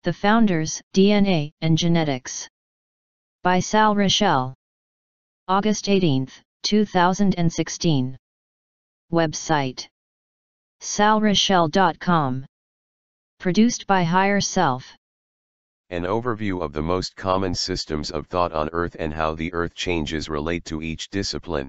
The Founders, DNA and Genetics. By Sal Rachele. August 18, 2016. Website: salrachele.com. Produced by Higher Self. An overview of the most common systems of thought on Earth and how the Earth changes relate to each discipline.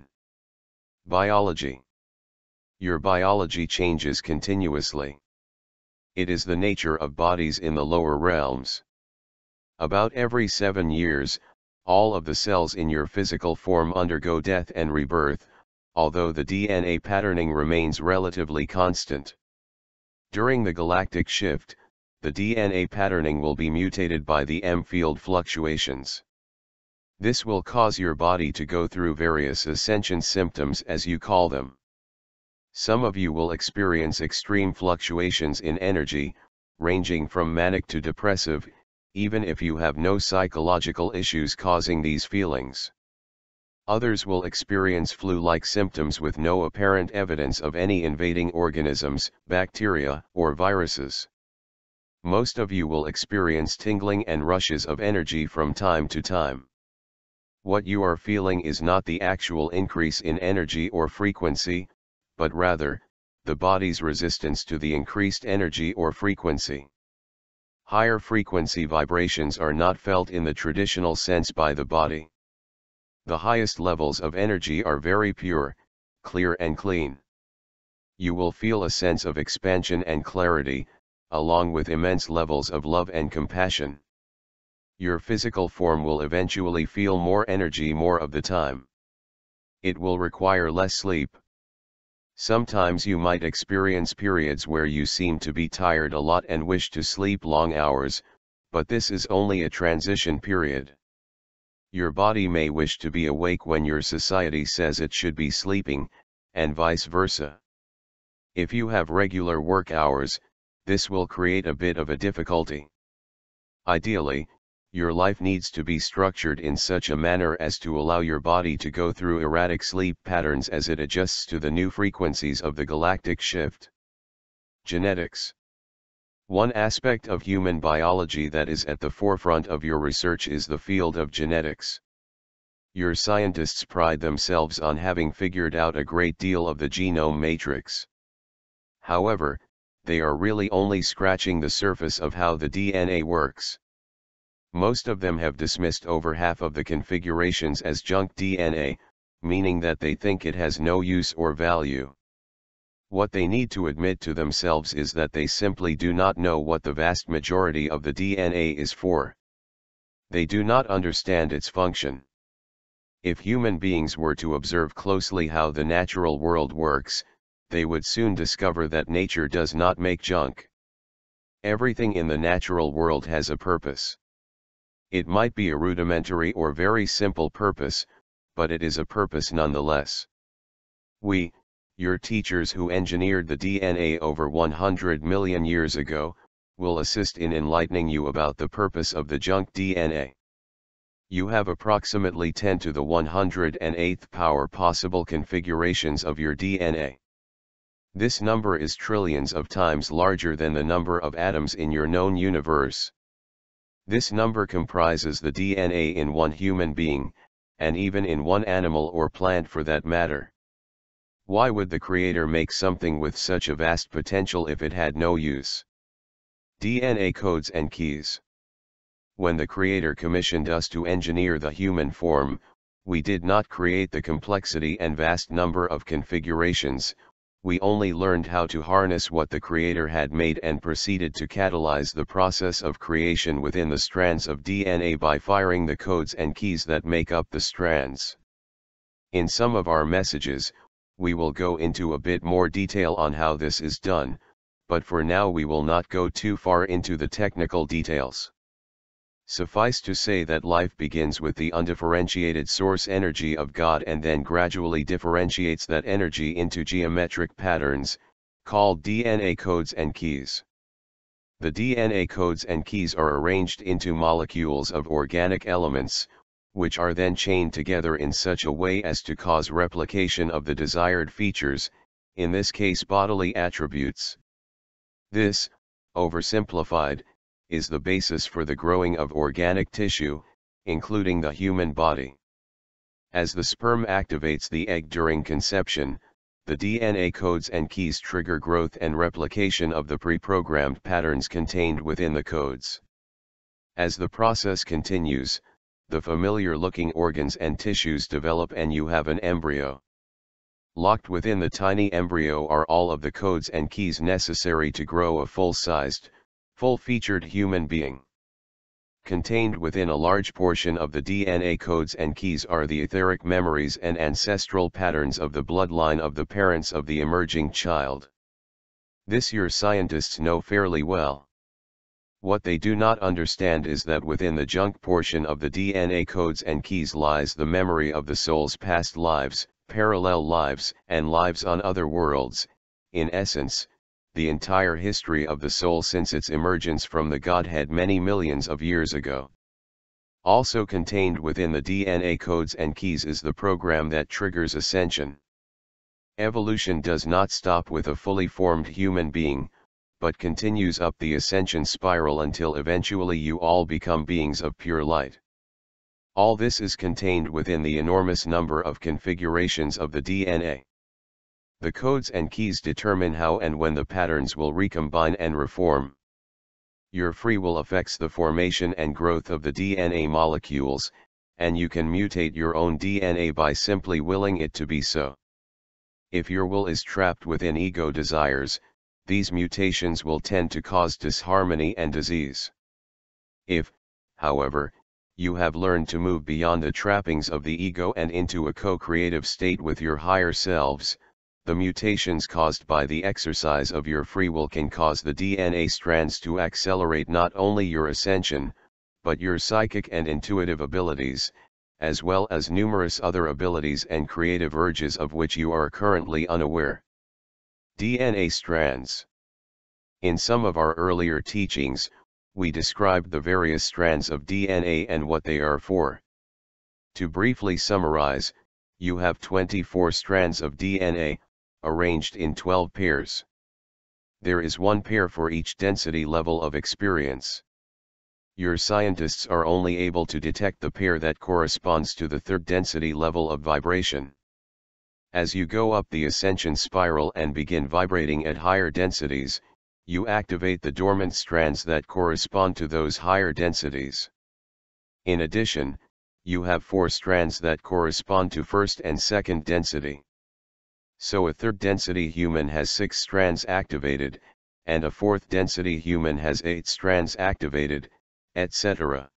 Biology. Your biology changes continuously. It is the nature of bodies in the lower realms. About every 7 years, all of the cells in your physical form undergo death and rebirth, although the DNA patterning remains relatively constant. During the galactic shift, the DNA patterning will be mutated by the M-field fluctuations. This will cause your body to go through various ascension symptoms, as you call them. Some of you will experience extreme fluctuations in energy, ranging from manic to depressive, even if you have no psychological issues causing these feelings. Others will experience flu-like symptoms with no apparent evidence of any invading organisms, bacteria, or viruses. Most of you will experience tingling and rushes of energy from time to time. What you are feeling is not the actual increase in energy or frequency, but rather, the body's resistance to the increased energy or frequency. Higher frequency vibrations are not felt in the traditional sense by the body. The highest levels of energy are very pure, clear and clean. You will feel a sense of expansion and clarity, along with immense levels of love and compassion. Your physical form will eventually feel more energy more of the time. It will require less sleep. Sometimes you might experience periods where you seem to be tired a lot and wish to sleep long hours, but this is only a transition period. Your body may wish to be awake when your society says it should be sleeping, and vice versa. If you have regular work hours, this will create a bit of a difficulty. Ideally, your life needs to be structured in such a manner as to allow your body to go through erratic sleep patterns as it adjusts to the new frequencies of the galactic shift. Genetics. One aspect of human biology that is at the forefront of your research is the field of genetics. Your scientists pride themselves on having figured out a great deal of the genome matrix. However, they are really only scratching the surface of how the DNA works. Most of them have dismissed over half of the configurations as junk DNA, meaning that they think it has no use or value. What they need to admit to themselves is that they simply do not know what the vast majority of the DNA is for. They do not understand its function. If human beings were to observe closely how the natural world works, they would soon discover that nature does not make junk. Everything in the natural world has a purpose. It might be a rudimentary or very simple purpose, but it is a purpose nonetheless. We, your teachers who engineered the DNA over 100 million years ago, will assist in enlightening you about the purpose of the junk DNA. You have approximately 10 to the 108th power possible configurations of your DNA. This number is trillions of times larger than the number of atoms in your known universe. This number comprises the DNA in one human being, and even in one animal or plant for that matter. Why would the Creator make something with such a vast potential if it had no use? DNA codes and keys. When the Creator commissioned us to engineer the human form, we did not create the complexity and vast number of configurations. We only learned how to harness what the Creator had made and proceeded to catalyze the process of creation within the strands of DNA by firing the codes and keys that make up the strands. In some of our messages, we will go into a bit more detail on how this is done, but for now we will not go too far into the technical details. Suffice to say that life begins with the undifferentiated source energy of God and then gradually differentiates that energy into geometric patterns, called DNA codes and keys. The DNA codes and keys are arranged into molecules of organic elements, which are then chained together in such a way as to cause replication of the desired features, in this case bodily attributes. This, oversimplified, is the basis for the growing of organic tissue, including the human body. As the sperm activates the egg during conception, the DNA codes and keys trigger growth and replication of the pre-programmed patterns contained within the codes. As the process continues, the familiar-looking organs and tissues develop and you have an embryo. Locked within the tiny embryo are all of the codes and keys necessary to grow a full-sized, full-featured human being. Contained within a large portion of the DNA codes and keys are the etheric memories and ancestral patterns of the bloodline of the parents of the emerging child. This your scientists know fairly well. What they do not understand is that within the junk portion of the DNA codes and keys lies the memory of the soul's past lives, parallel lives, and lives on other worlds, in essence, the entire history of the soul since its emergence from the Godhead many millions of years ago. Also contained within the DNA codes and keys is the program that triggers ascension. Evolution does not stop with a fully formed human being, but continues up the ascension spiral until eventually you all become beings of pure light. All this is contained within the enormous number of configurations of the DNA. The codes and keys determine how and when the patterns will recombine and reform. Your free will affects the formation and growth of the DNA molecules, and you can mutate your own DNA by simply willing it to be so. If your will is trapped within ego desires, these mutations will tend to cause disharmony and disease. If, however, you have learned to move beyond the trappings of the ego and into a co-creative state with your higher selves, the mutations caused by the exercise of your free will can cause the DNA strands to accelerate not only your ascension, but your psychic and intuitive abilities, as well as numerous other abilities and creative urges of which you are currently unaware. DNA strands. In some of our earlier teachings, we described the various strands of DNA and what they are for. To briefly summarize, you have 24 strands of DNA, arranged in 12 pairs. There is one pair for each density level of experience. Your scientists are only able to detect the pair that corresponds to the third density level of vibration. As you go up the ascension spiral and begin vibrating at higher densities, you activate the dormant strands that correspond to those higher densities. In addition, you have 4 strands that correspond to first and second density. So a third density human has 6 strands activated, and a fourth density human has 8 strands activated, etc.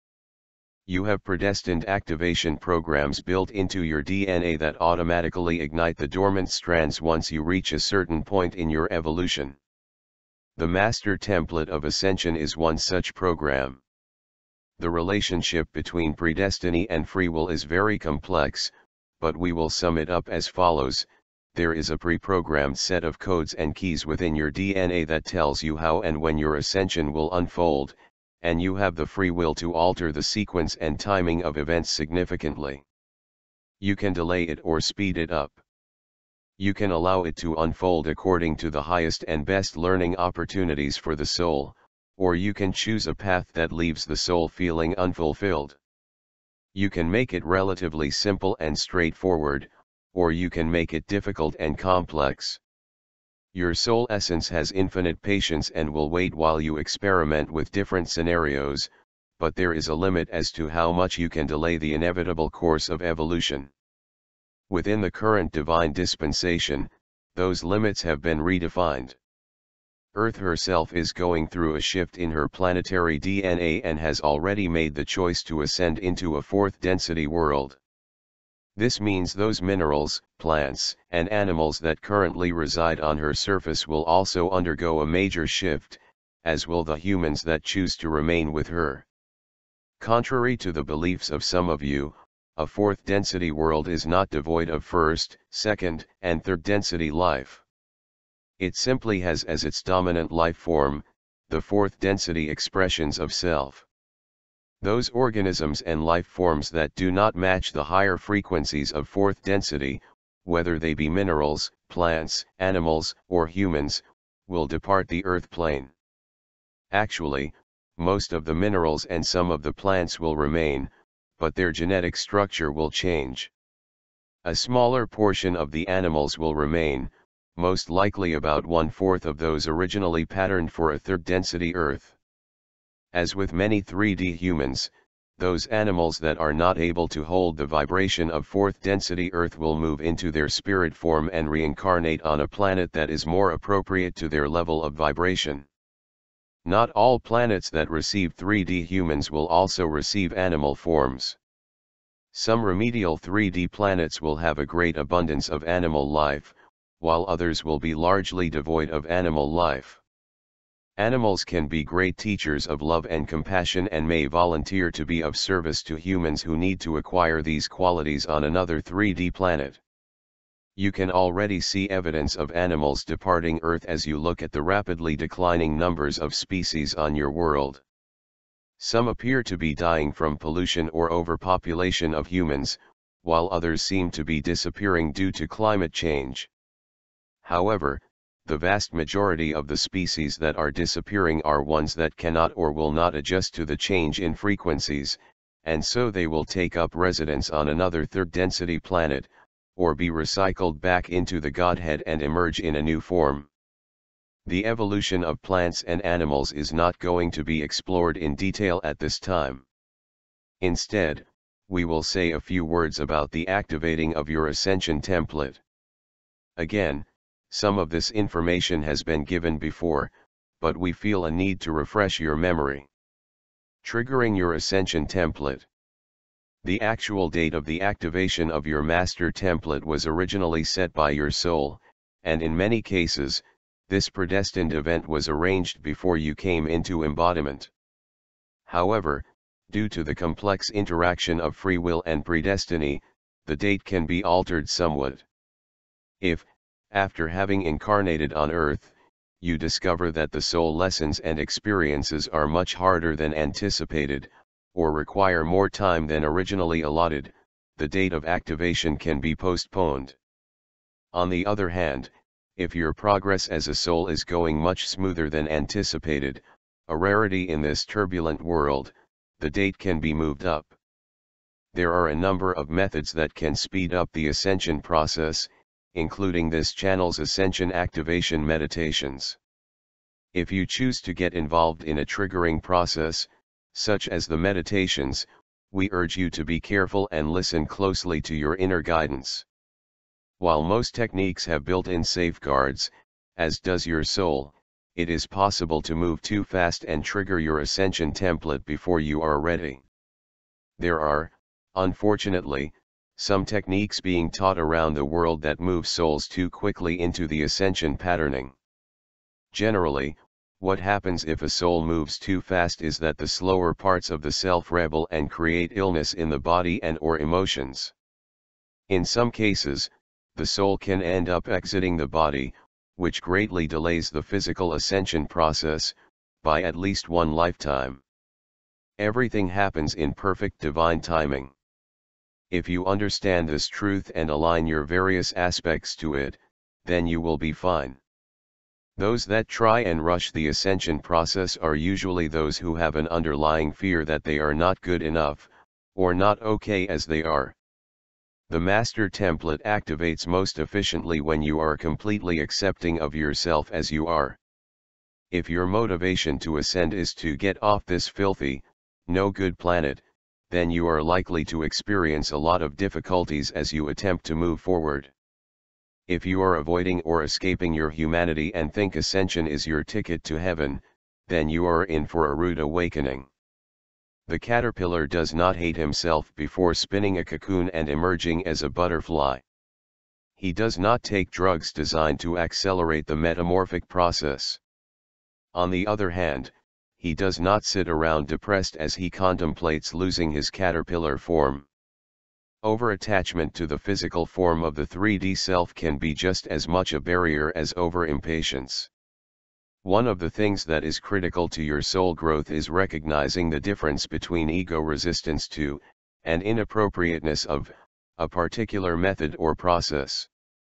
You have predestined activation programs built into your DNA that automatically ignite the dormant strands once you reach a certain point in your evolution. The master template of ascension is one such program. The relationship between predestiny and free will is very complex, but we will sum it up as follows. There is a pre-programmed set of codes and keys within your DNA that tells you how and when your ascension will unfold, and you have the free will to alter the sequence and timing of events significantly. You can delay it or speed it up. You can allow it to unfold according to the highest and best learning opportunities for the soul, or you can choose a path that leaves the soul feeling unfulfilled. You can make it relatively simple and straightforward, or you can make it difficult and complex. Your soul essence has infinite patience and will wait while you experiment with different scenarios, but there is a limit as to how much you can delay the inevitable course of evolution. Within the current divine dispensation, those limits have been redefined. Earth herself is going through a shift in her planetary DNA and has already made the choice to ascend into a fourth density world. This means those minerals, plants, and animals that currently reside on her surface will also undergo a major shift, as will the humans that choose to remain with her. Contrary to the beliefs of some of you, a fourth density world is not devoid of first, second, and third density life. It simply has as its dominant life form, the fourth density expressions of self. Those organisms and life forms that do not match the higher frequencies of fourth density, whether they be minerals, plants, animals, or humans, will depart the earth plane. Actually, most of the minerals and some of the plants will remain, but their genetic structure will change. A smaller portion of the animals will remain, most likely about 1/4 of those originally patterned for a third-density Earth. As with many 3D humans, those animals that are not able to hold the vibration of fourth-density Earth will move into their spirit form and reincarnate on a planet that is more appropriate to their level of vibration. Not all planets that receive 3D humans will also receive animal forms. Some remedial 3D planets will have a great abundance of animal life, while others will be largely devoid of animal life. Animals can be great teachers of love and compassion and may volunteer to be of service to humans who need to acquire these qualities on another 3D planet. You can already see evidence of animals departing Earth as you look at the rapidly declining numbers of species on your world. Some appear to be dying from pollution or overpopulation of humans, while others seem to be disappearing due to climate change. However, the vast majority of the species that are disappearing are ones that cannot or will not adjust to the change in frequencies, and so they will take up residence on another third-density planet, or be recycled back into the Godhead and emerge in a new form. The evolution of plants and animals is not going to be explored in detail at this time. Instead, we will say a few words about the activating of your Ascension template. Again, some of this information has been given before, but we feel a need to refresh your memory. Triggering your Ascension template. The actual date of the activation of your master template was originally set by your soul, and in many cases, this predestined event was arranged before you came into embodiment. However, due to the complex interaction of free will and predestiny, the date can be altered somewhat. If, after having incarnated on Earth, you discover that the soul lessons and experiences are much harder than anticipated, or require more time than originally allotted, the date of activation can be postponed. On the other hand, if your progress as a soul is going much smoother than anticipated, a rarity in this turbulent world, the date can be moved up. There are a number of methods that can speed up the ascension process, including this channel's Ascension activation meditations. If you choose to get involved in a triggering process, such as the meditations, we urge you to be careful and listen closely to your inner guidance. While most techniques have built-in safeguards, as does your soul, it is possible to move too fast and trigger your Ascension template before you are ready. There are, unfortunately, some techniques being taught around the world that move souls too quickly into the ascension patterning. Generally, what happens if a soul moves too fast is that the slower parts of the self rebel and create illness in the body and/or emotions. In some cases, the soul can end up exiting the body, which greatly delays the physical ascension process, by at least one lifetime. Everything happens in perfect divine timing. If you understand this truth and align your various aspects to it, then you will be fine. Those that try and rush the ascension process are usually those who have an underlying fear that they are not good enough, or not okay as they are. The master template activates most efficiently when you are completely accepting of yourself as you are. If your motivation to ascend is to get off this filthy, no good planet, then you are likely to experience a lot of difficulties as you attempt to move forward. If you are avoiding or escaping your humanity and think ascension is your ticket to heaven, then you are in for a rude awakening. The caterpillar does not hate himself before spinning a cocoon and emerging as a butterfly. He does not take drugs designed to accelerate the metamorphic process. On the other hand, he does not sit around depressed as he contemplates losing his caterpillar form. Over-attachment to the physical form of the 3D self can be just as much a barrier as over-impatience. One of the things that is critical to your soul growth is recognizing the difference between ego resistance to, and inappropriateness of, a particular method or process.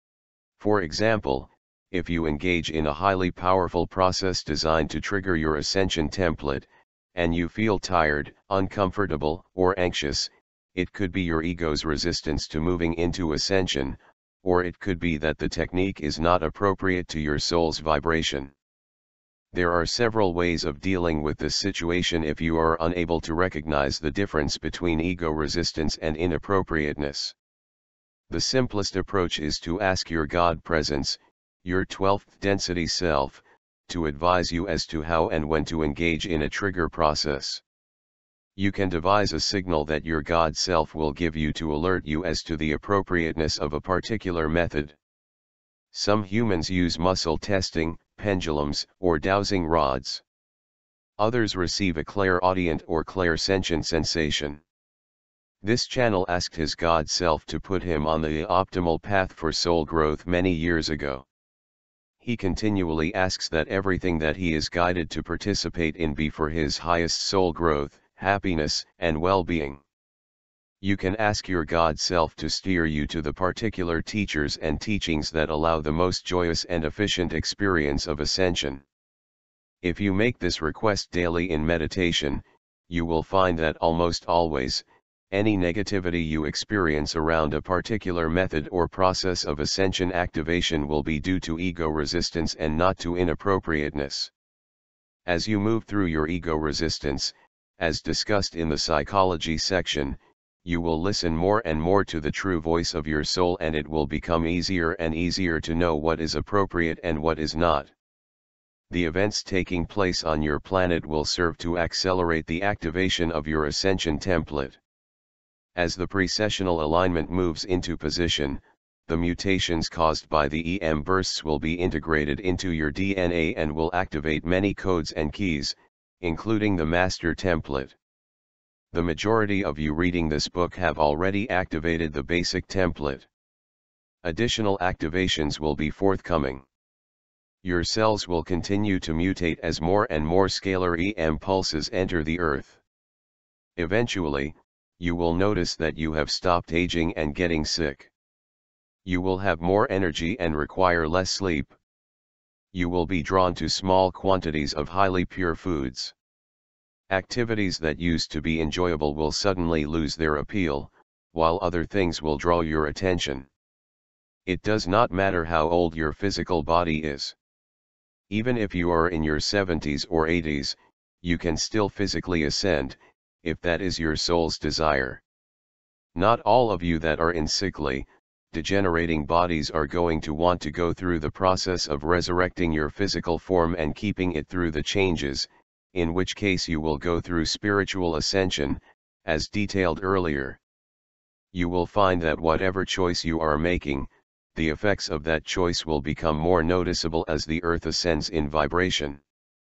For example, if you engage in a highly powerful process designed to trigger your ascension template, and you feel tired, uncomfortable, or anxious, it could be your ego's resistance to moving into ascension, or it could be that the technique is not appropriate to your soul's vibration. There are several ways of dealing with this situation if you are unable to recognize the difference between ego resistance and inappropriateness. The simplest approach is to ask your God presence, your 12th density self, to advise you as to how and when to engage in a trigger process. You can devise a signal that your God self will give you to alert you as to the appropriateness of a particular method. Some humans use muscle testing, pendulums, or dowsing rods. Others receive a clairaudient or clairsentient sensation. This channel asked his God self to put him on the optimal path for soul growth many years ago. He continually asks that everything that he is guided to participate in be for his highest soul growth, happiness, and well-being. You can ask your God self to steer you to the particular teachers and teachings that allow the most joyous and efficient experience of ascension. If you make this request daily in meditation, you will find that almost always, any negativity you experience around a particular method or process of ascension activation will be due to ego resistance and not to inappropriateness. As you move through your ego resistance, as discussed in the psychology section, you will listen more and more to the true voice of your soul, and it will become easier and easier to know what is appropriate and what is not. The events taking place on your planet will serve to accelerate the activation of your ascension template. As the precessional alignment moves into position, the mutations caused by the EM bursts will be integrated into your DNA and will activate many codes and keys, including the master template. The majority of you reading this book have already activated the basic template. Additional activations will be forthcoming. Your cells will continue to mutate as more and more scalar EM pulses enter the earth. Eventually, you will notice that you have stopped aging and getting sick. You will have more energy and require less sleep. You will be drawn to small quantities of highly pure foods. Activities that used to be enjoyable will suddenly lose their appeal, while other things will draw your attention. It does not matter how old your physical body is. Even if you are in your 70s or 80s, you can still physically ascend, if that is your soul's desire. Not all of you that are in sickly, degenerating bodies are going to want to go through the process of resurrecting your physical form and keeping it through the changes, in which case you will go through spiritual ascension, as detailed earlier. You will find that whatever choice you are making, the effects of that choice will become more noticeable as the earth ascends in vibration.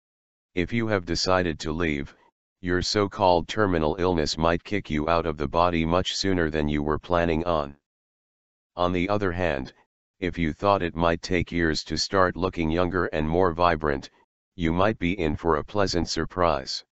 If you have decided to leave, your so-called terminal illness might kick you out of the body much sooner than you were planning on. On the other hand, if you thought it might take years to start looking younger and more vibrant, you might be in for a pleasant surprise.